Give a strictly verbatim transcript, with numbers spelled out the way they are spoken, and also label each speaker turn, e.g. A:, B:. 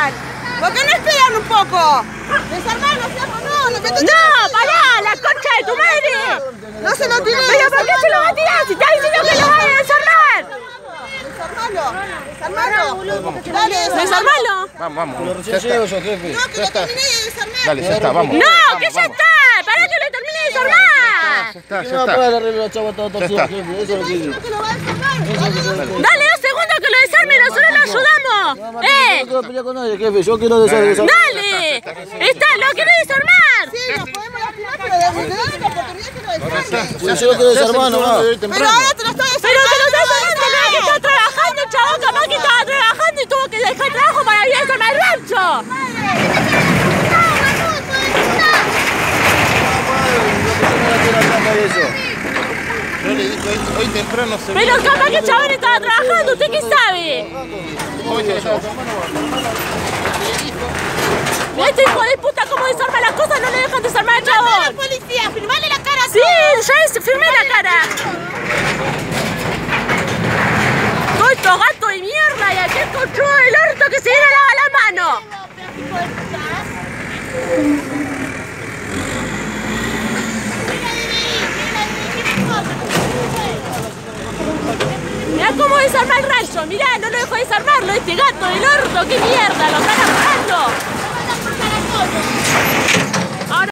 A: desarman? ¿Por qué no esperan un poco? Desarmarlo, flaco, no, no me
B: ¡No, pará! ¡La concha de tu madre!
A: No se lo tiré.
B: ¿Pero por qué se lo va a tirar? Si está diciendo que lo va a desarmar.
A: Desarmalo, desarmalo. Dale,
B: ¿Desarmalo?
C: Vamos, vamos.
D: Pero recién llego yo, jefe.
A: No, que lo terminé de desarmar.
C: Dale, ya está, vamos.
B: ¡No, que ya está! ¡Pará que lo termine de desarmar!
C: Ya está,
D: No
C: ya
D: va a
C: está.
D: pagar arreglo la chava toda torcida,
C: está.
D: jefe. Eso es lo que digo.
A: Que lo va a desarmar.
B: ¡Dale dos segundos que lo desarme y nosotros lo ayudamos!
D: No
B: ¡Eh!
D: quiero pelear con nadie, jefe. Yo quiero desarmar.
B: ¡Dale! ¡Está! ¡Lo quiere desarmar!
A: Sí, nos podemos lastimar, pero le damos la oportunidad que lo desarme.
D: Yo lo quiero desarmar, no va a ir
A: Pero
D: temprano.
A: ahora te lo estoy
B: ¡Pero que lo
A: desarmando.
B: está desarmando! ¡Que está trabajando, chabón! ¡Capaz que estaba trabajando y tuvo que dejar el trabajo para ir a desarmar el rancho!
C: Yo le dije, hoy, hoy temprano se
B: Pero capaz que el chabón estaba trabajando, ¿usted qué sabe?
C: Hoy se
B: Mirá este hijo de puta cómo desarma las cosas, no le dejan desarmar al chabón.
A: Policía, firmale la cara.
B: Sí, ya es, firmé la cara. Todos estos gatos de mierda y aquel conchudo del orto que se viene a lavar la mano. Mirá cómo desarma el rayo, mirá, no lo dejo desarmarlo, este gato del orto, qué mierda, lo están apagando.